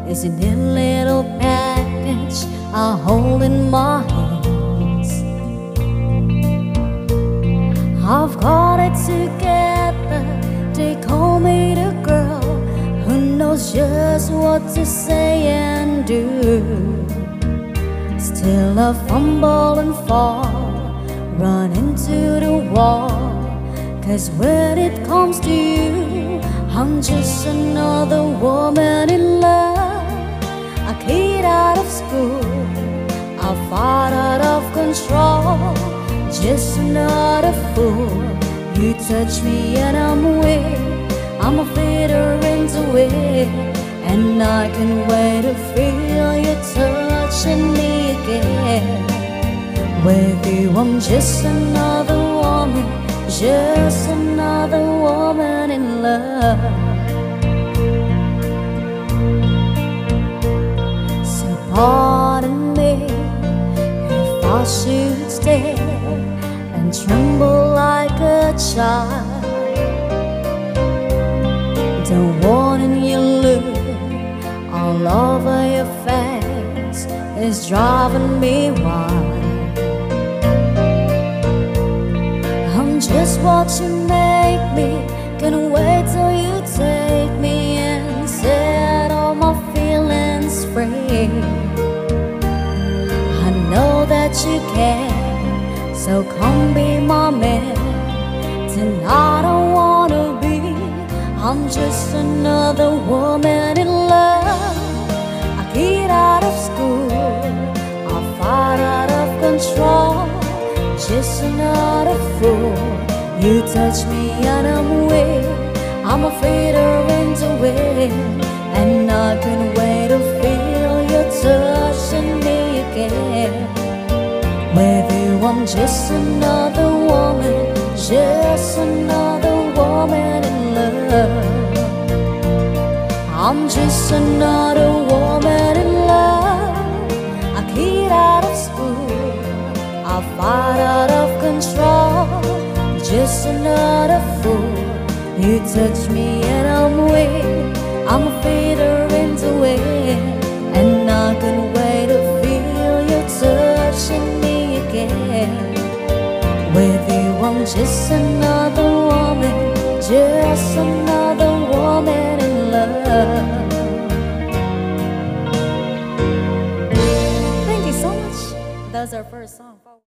is a neat little package I hold in my hands. I've got it together. They call me the girl who knows just what to say and do. Still I fumble and fall, run into the wall. 'Cause when it comes to you, I'm just another woman in love. A kid out of school, I fight out of control. Just another fool. You touch me and I'm weak. I'm a feeder into it, and I can wait to feel you touching me again. With you I'm just another woman, just another woman in love. So pardon me if I should stare and tremble like a child. The warning you look all over your face is driving me wild. I'm just what you make me, can't wait till you take me and set all my feelings free. I know that you can, so come be my man. Tonight I wanna be, I'm just another woman in love. I get out of school, I fight out of control. Just another fool. You touch me and I'm weak. I'm a feeder into it, and I can wait to feel you touching me again. With you I'm just another woman, just another woman in love. I'm just another woman in love. I get out of school, I fight out of control. Just another fool. You touch me and I'm weak. I'm a feeder into it, and I can wait to feel you touching me again. With you I'm just another woman, just another woman in love. Thank you so much. That's our first song.